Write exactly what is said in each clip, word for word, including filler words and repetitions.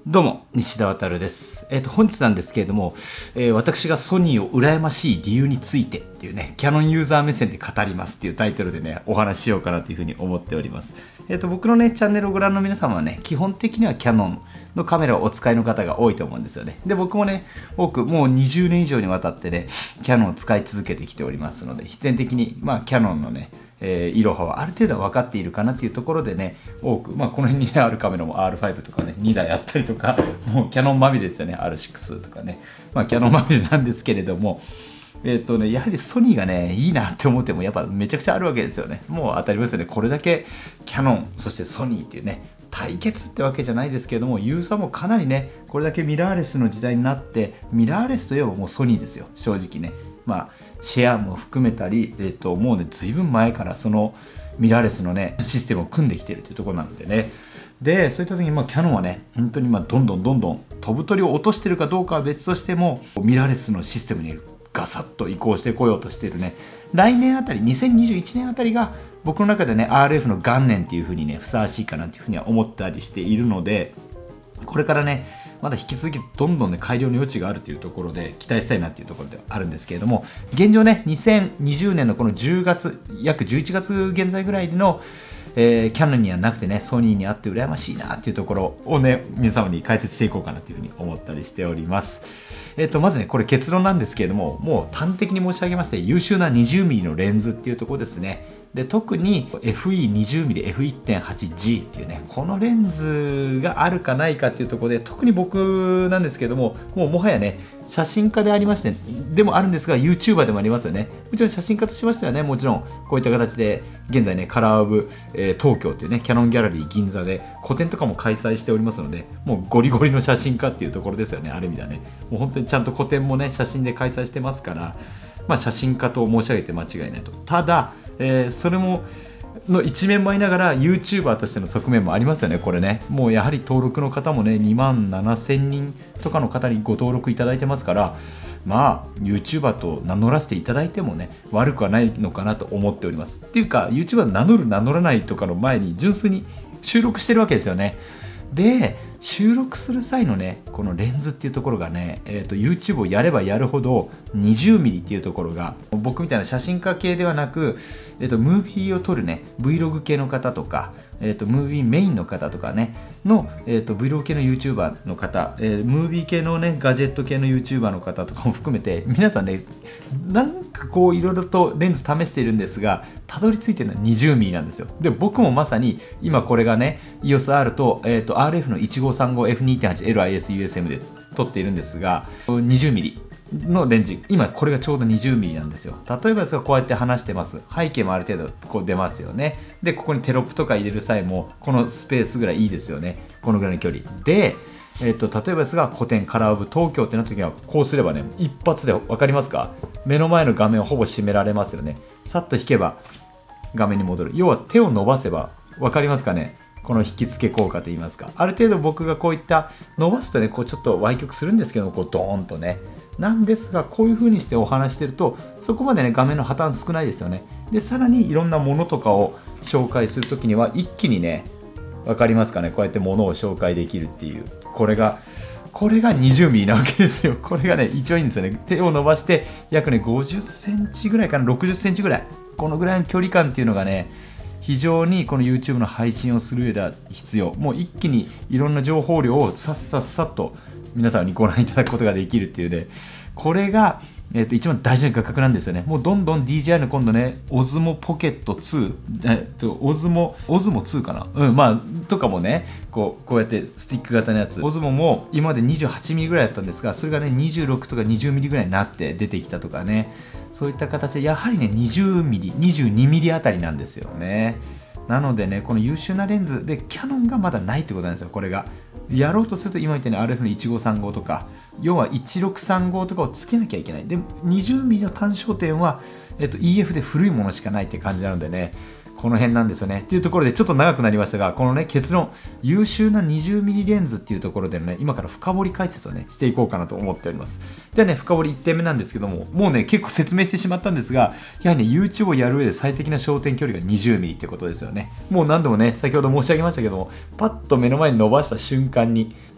どうも西田渉です。えっ、と本日なんですけれども、えー、私がソニーを羨ましい理由についてっていうね、キヤノンユーザー目線で語りますっていうタイトルでね、お話ししようかなというふうに思っております。えっ、と僕のねチャンネルをご覧の皆様はね、基本的にはキヤノンのカメラをお使いの方が多いと思うんですよね。で僕もね、多くもうにじゅうねん以上にわたってね、キヤノンを使い続けてきておりますので、必然的にまあキヤノンのねえー、いろははある程度は分かっているかなっていうところでね、多く、まあ、この辺に、ね、あるカメラも アールファイブ とかね、にだいあったりとか、もうキヤノンまみれですよね、アールシックス とかね、まあ、キヤノンまみれなんですけれども、えーとね、やはりソニーがね、いいなって思っても、やっぱめちゃくちゃあるわけですよね。もう当たり前ですよね、これだけキヤノン、そしてソニーっていうね、対決ってわけじゃないですけれども、ユーザーもかなりね、これだけミラーレスの時代になって、ミラーレスといえばもうソニーですよ、正直ね。まあ、シェアも含めたり、えーと、もうね、ずいぶん前からその、ミラーレスのねシステムを組んできているというところなのでね。でそういった時にまあキヤノンはね本当にまあどんどんどんどん飛ぶ鳥を落としてるかどうかは別としても、ミラーレスのシステムにガサッと移行してこようとしているね、来年あたりにせんにじゅういちねんあたりが僕の中でね アールエフ の元年っていう風にねふさわしいかなっていう風には思ったりしているので、これからねまだ引き続きどんどんね改良の余地があるというところで期待したいなっていうところではあるんですけれども、現状ねにせんにじゅうねんのこのじゅうがつ約じゅういちがつ現在ぐらいの、えー、キヤノンにはなくてねソニーにあって羨ましいなっていうところをね皆様に解説していこうかなというふうに思ったりしております。えっとまずねこれ結論なんですけれども、もう端的に申し上げまして優秀な にじゅうミリ のレンズっていうところですね。で特に エフイーにじゅうミリエフいってんはちジー っていうねこのレンズがあるかないかっていうところで、特に僕なんですけども、もうもはやね写真家でありまして、でもあるんですが YouTuber でもありますよね。もちろん写真家としましてはね、もちろんこういった形で現在ねカラーオブ、えー、東京っていうねキヤノンギャラリー銀座で個展とかも開催しておりますので、もうゴリゴリの写真家っていうところですよね。ある意味ではねもう本当にちゃんと個展もね写真で開催してますから、まあ、写真家と申し上げて間違いないと。ただ、えー、それもの一面もありながら YouTuber としての側面もありますよね。これねもうやはり登録の方もねにまんななせんにんとかの方にご登録いただいてますから、まあ YouTuber と名乗らせていただいてもね悪くはないのかなと思っております。っていうか YouTuber 名乗る名乗らないとかの前に純粋に収録してるわけですよね。で収録する際のねこのレンズっていうところがね、えー、と YouTube をやればやるほど にじゅうミリ っていうところが、僕みたいな写真家系ではなく、えー、とムービーを撮るね Vlog 系の方とか、えー、とムービーメインの方とかねの、えー、と Vlog 系の YouTuber の方、えー、ムービー系のねガジェット系の YouTuber の方とかも含めて、皆さんねなんかこういろいろとレンズ試しているんですが、たどり着いてるのは にじゅうミリ なんですよ。で僕もまさに今これがね イーオーエスアール と,、えー、と アールエフ のいちごさんごエフにてんはちエルアイエスユーエスエム で撮っているんですが、 にじゅうミリ のレンジ、今これがちょうど にじゅうミリ なんですよ。例えばですがこうやって話してます、背景もある程度こう出ますよね。でここにテロップとか入れる際もこのスペースぐらいいいですよね、このぐらいの距離で。えー、と例えばですが古典カラーオブ東京ってなった時はこうすればね一発で分かりますか、目の前の画面をほぼ閉められますよね。さっと引けば画面に戻る。要は手を伸ばせば分かりますかね、この引き付け効果といいますか。ある程度僕がこういった伸ばすとねこうちょっと歪曲するんですけども、こうドーンとねなんですが、こういう風にしてお話してるとそこまでね画面の破綻少ないですよね。でさらにいろんなものとかを紹介するときには一気にね分かりますかね、こうやってものを紹介できるっていう、これがこれが にじゅうミリ なわけですよ。これがね一番いいんですよね。手を伸ばして約ねごじゅっセンチぐらいかな、ろくじゅっセンチぐらい、このぐらいの距離感っていうのがね非常にこの YouTube の配信をする上では必要。もう一気にいろんな情報量をさっさっさっと皆さんにご覧いただくことができるっていうね、これが、えー、と一番大事な画角なんですよね。もうどんどん ディージェーアイ の今度ね オズモ ポケットツー、えー、と オズモ オズモツーかな、うんまあとかもねこうこうやってスティック型のやつ、オズモも今まで にじゅうはちミリ ぐらいだったんですが、それがねにじゅうろくとか にじゅうミリ ぐらいになって出てきたとかね、そういった形でやはりね にじゅうミリ、にじゅうにミリ あたりなんですよね。なのでねこの優秀なレンズでキヤノンがまだないってことなんですよ。これがやろうとすると今言ったように アールエフ のいちごさんごとか要はいちろくさんごとかをつけなきゃいけない。で にじゅうミリ の単焦点は、えっと、イーエフ で古いものしかないって感じなのでね、この辺なんですよね。っていうところでちょっと長くなりましたが、このね結論、優秀な にじゅうミリ レンズっていうところでのね今から深掘り解説をねしていこうかなと思っております。ではね深掘りいってんめなんですけども、もうね結構説明してしまったんですが、やはりね YouTube をやる上で最適な焦点距離が にじゅうミリ ってことですよね。もう何度もね先ほど申し上げましたけども、パッと目の前に伸ばした瞬間に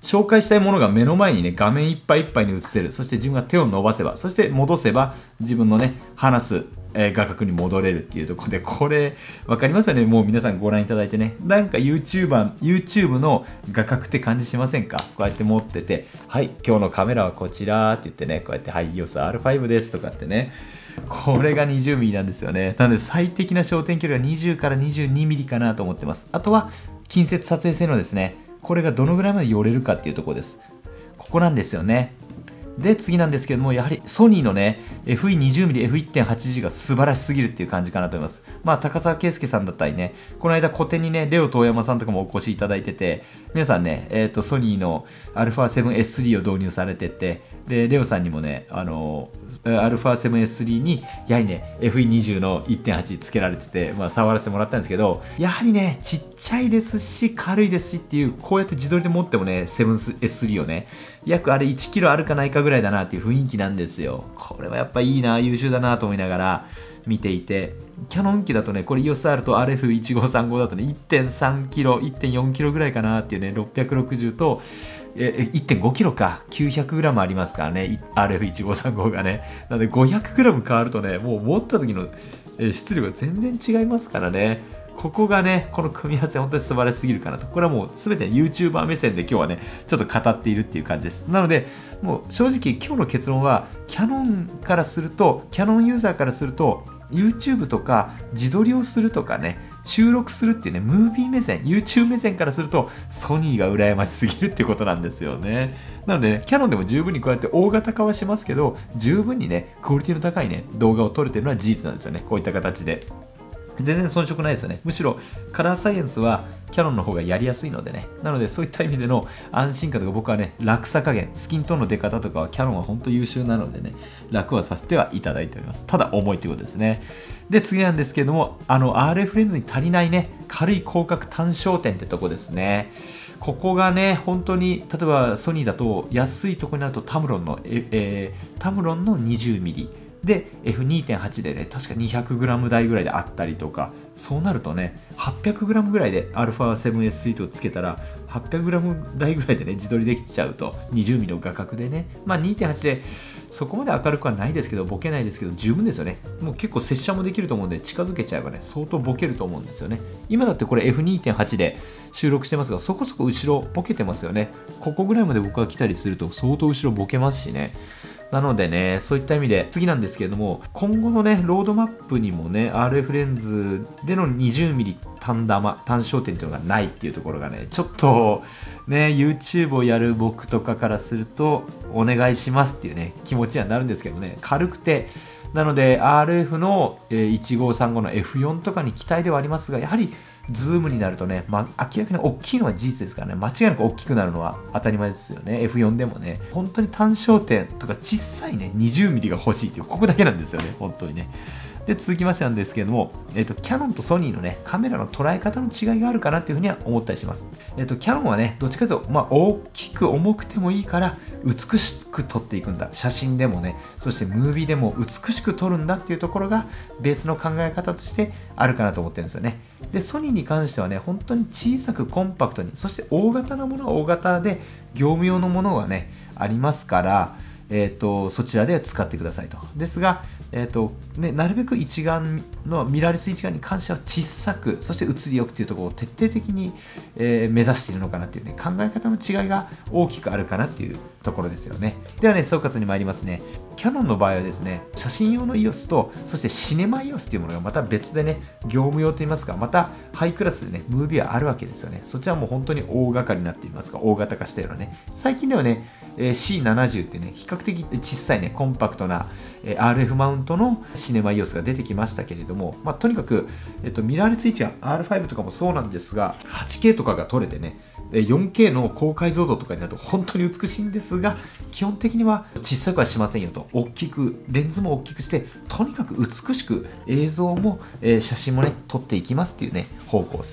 紹介したいものが目の前にね、画面いっぱいいっぱいに映せる。そして自分が手を伸ばせば、そして戻せば、自分のね、話す、えー、画角に戻れるっていうところで、これ、わかりますよね。もう皆さんご覧いただいてね。なんか YouTuber、YouTube の画角って感じしませんか？こうやって持ってて、はい、今日のカメラはこちらって言ってね、こうやって、はい、イオスアールファイブ ですとかってね。これが にじゅうミリ なんですよね。なので最適な焦点距離はにじゅうから にじゅうにミリ かなと思ってます。あとは近接撮影性能ですね。これがどのぐらいまで寄れるかっていうところです。ここなんですよね。で、次なんですけども、やはりソニーのね、エフイーにじゅうミリ、エフいってんはちジー が素晴らしすぎるっていう感じかなと思います。まあ、高沢圭介さんだったりね、この間個展にね、レオ遠山さんとかもお越しいただいてて、皆さんね、えっと、ソニーの アルファセブンエススリー を導入されてて、で、レオさんにもね、あの、アルファセブンエススリー に、やはりね、エフイーにじゅう の いってんはち つけられてて、まあ、触らせてもらったんですけど、やはりね、ちっちゃいですし、軽いですしっていう、こうやって自撮りで持ってもね、セブンエススリー をね、約あれいちキロあるかないかぐらいだなっていう雰囲気なんですよ。これはやっぱいいな、優秀だなと思いながら見ていて、キャノン機だとね、これ イーオーエスアール と アールエフいちごさんご だとね、いってんさんキロ、いってんよんキロぐらいかなっていうね、ろっぴゃくろくじゅうと、え いってんごキロか、きゅうひゃくグラム ありますからね、アールエフいちごさんご がね。なので ごひゃくグラム 変わるとね、もう持った時の質量が全然違いますからね。ここがね、この組み合わせ本当に素晴らしすぎるかなと。これはもう全て YouTuber 目線で今日はね、ちょっと語っているっていう感じです。なので、もう正直今日の結論は、キャノンからすると、キャノンユーザーからすると、YouTube とか自撮りをするとかね、収録するっていうね、ムービー目線、YouTube 目線からすると、ソニーが羨ましすぎるっていうことなんですよね。なので、ね、キャノンでも十分にこうやって大型化はしますけど、十分にね、クオリティの高いね、動画を撮れてるのは事実なんですよね。こういった形で。全然遜色ないですよね。むしろカラーサイエンスはキャノンの方がやりやすいのでね。なのでそういった意味での安心感とか僕はね、楽さ加減、スキントーンの出方とかはキャノンは本当優秀なのでね、楽はさせてはいただいております。ただ重いということですね。で、次なんですけれども、あの アールエフ レンズに足りないね、軽い広角単焦点ってとこですね。ここがね、本当に、例えばソニーだと安いところになるとタムロンの、ええー、タムロンの にじゅうミリ。で エフにてんはち でね、確か にひゃくグラム 台ぐらいであったりとか、そうなるとね、はっぴゃくグラム ぐらいで アルファセブンエススリー をつけたら、はっぴゃくグラム 台ぐらいでね、自撮りできちゃうと、にじゅうミリの画角でね、まあ にてんはち でそこまで明るくはないですけど、ボケないですけど、十分ですよね。もう結構接写もできると思うんで、近づけちゃえばね、相当ボケると思うんですよね。今だってこれ エフにてんはち で収録してますが、そこそこ後ろボケてますよね。ここぐらいまで僕が来たりすると、相当後ろボケますしね。なのでね、そういった意味で、次なんですけれども、今後のね、ロードマップにもね、アールエフ レンズでの にじゅうミリ 単玉、単焦点っていうのがないっていうところがね、ちょっと、ね、YouTube をやる僕とかからすると、お願いしますっていうね、気持ちにはなるんですけどね、軽くて、なので アールエフ のいちごさんごの エフよん とかに期待ではありますが、やはりズームになるとね、まあ、明らかに大きいのは事実ですからね、間違いなく大きくなるのは当たり前ですよね。エフよん でもね、本当に単焦点とか小さいね、にじゅうミリ が欲しいっていう、ここだけなんですよね、本当にね。で、続きましてなんですけれども、えっと、キャノンとソニーのね、カメラの捉え方の違いがあるかなっていうふうには思ったりします。えっと、キャノンはね、どっちかというと、まあ、大きく重くてもいいから、美しく撮っていくんだ。写真でもね、そしてムービーでも美しく撮るんだっていうところが、ベースの考え方としてあるかなと思ってるんですよね。で、ソニーに関してはね、本当に小さくコンパクトに、そして大型なものは大型で、業務用のものがね、ありますから、えーと、そちらで使ってくださいと。ですが、えーとね、なるべく一眼のミラーレス一眼に関しては小さく、そして写りよくというところを徹底的に、えー、目指しているのかなというね、考え方の違いが大きくあるかなっていうところですよね。ではね、総括に参りますね。キャノンの場合はですね、写真用の イーオーエス と、そしてシネマ イーオーエス というものがまた別でね、業務用といいますか、またハイクラスでね、ムービーはあるわけですよね。そちらも本当に大掛かりになっていますか、大型化したようなね。最近ではね、シーななじゅう っていうね、比較的小さいね、コンパクトな アールエフ マウントのシネマ イーオーエス が出てきましたけれども、まあ、とにかく、えっと、ミラーレス一眼 アールファイブ とかもそうなんですが、はちケー とかが撮れてね、よんケー の高解像度とかになると本当に美しいんですが、基本的には小さくはしませんよと。大きく、レンズも大きくして、とにかく美しく映像も、えー、写真もね、撮っていきますっていうね、方向性。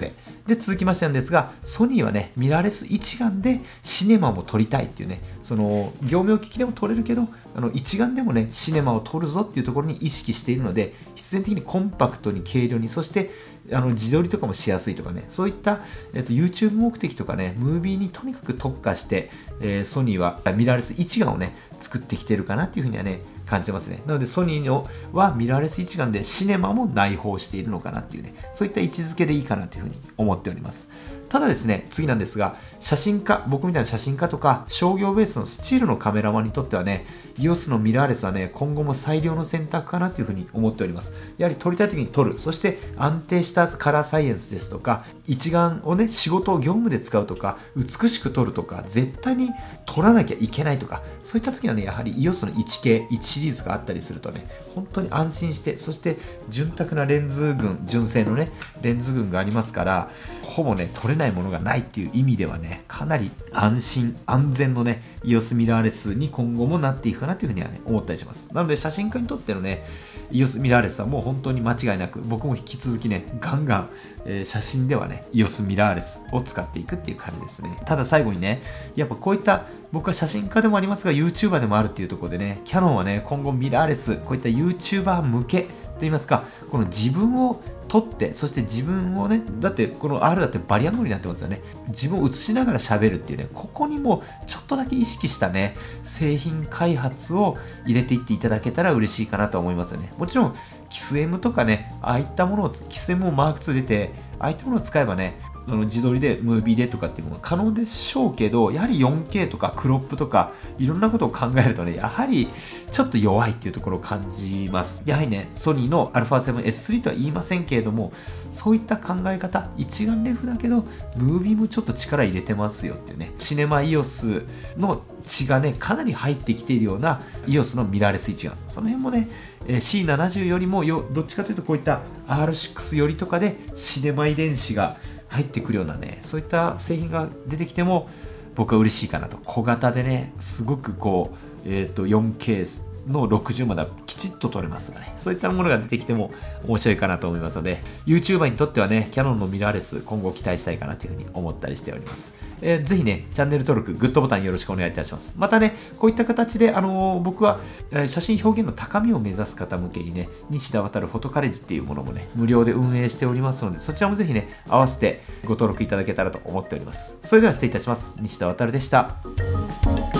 で、続きましてなんですが、ソニーはね、ミラーレス一眼でシネマも撮りたいっていうね、その業務用機器でも撮れるけど、あの一眼でもね、シネマを撮るぞっていうところに意識しているので、必然的にコンパクトに軽量に、そしてあの自撮りとかもしやすいとかね、そういった、えっと、YouTube 目的とかね、ムービーにとにかく特化して、えー、ソニーはミラーレス一眼をね、作ってきてるかなっていうふうにはね、感じてますね。なのでソニーのはミラーレス一眼でシネマも内包しているのかなっていうね、そういった位置づけでいいかなというふうに思っております。ただですね、次なんですが、写真家、僕みたいな写真家とか商業ベースのスチールのカメラマンにとってはね、イオス のミラーレスはね、今後も最良の選択かなというふうに思っております。やはり撮りたい時に撮る、そして安定したカラーサイエンスですとか、一眼をね、仕事を業務で使うとか、美しく撮るとか、絶対に撮らなきゃいけないとか、そういった時はね、やはり イオス のいち系、いちシリーズがあったりするとね、本当に安心して、そして潤沢なレンズ群、純正のね、レンズ群がありますから、ほぼね、撮れないものがないっていう意味ではね、かなり安心、安全のね、イオス ミラーレスに今後もなっていくかなというふうにはね、思ったりします。なので、写真家にとってのね、イオス ミラーレスはもう本当に間違いなく、僕も引き続きね、ガンガン、えー、写真ではね、イオス ミラーレスを使っていくっていう感じですね。ただ最後にね、やっぱこういった僕は写真家でもありますが YouTuber でもあるっていうところでね、キヤノンはね、今後ミラーレス、こういった YouTuber 向けと言いますか、この自分を撮って、そして自分をね、だってこの R だってバリアングルになってますよね。自分を映しながら喋るっていうね、ここにもちょっとだけ意識したね、製品開発を入れていっていただけたら嬉しいかなと思いますよね。もちろん、キス M とかね、ああいったものを、キス M もマークツー出て、ああいったものを使えばね、あの自撮りでムービーでとかっていうのが可能でしょうけど、やはり よんケー とかクロップとかいろんなことを考えるとね、やはりちょっと弱いっていうところを感じます。やはりね、ソニーの アルファセブンエススリー とは言いませんけれども、そういった考え方、一眼レフだけどムービーもちょっと力入れてますよっていうね、シネマ イオス の血がね、かなり入ってきているような イオス のミラーレス一眼、その辺もね、シーななじゅう よりもよどっちかというとこういった アールシックス よりとかでシネマ遺伝子が入ってくるようなね、そういった製品が出てきても僕は嬉しいかなと。小型でね、すごくこう、えーと よんケー のろくじゅうまできちっと撮れますがね、そういったものが出てきても面白いかなと思いますので、 YouTuber にとってはね、キヤノンのミラーレス今後期待したいかなというふうに思ったりしております。えー、ぜひね、チャンネル登録、グッドボタンよろしくお願いいたします。またね、こういった形で、あのー、僕は、えー、写真表現の高みを目指す方向けにね、西田渡るフォトカレッジっていうものもね、無料で運営しておりますので、そちらもぜひね、合わせてご登録いただけたらと思っております。それでは失礼いたします。西田渡でした。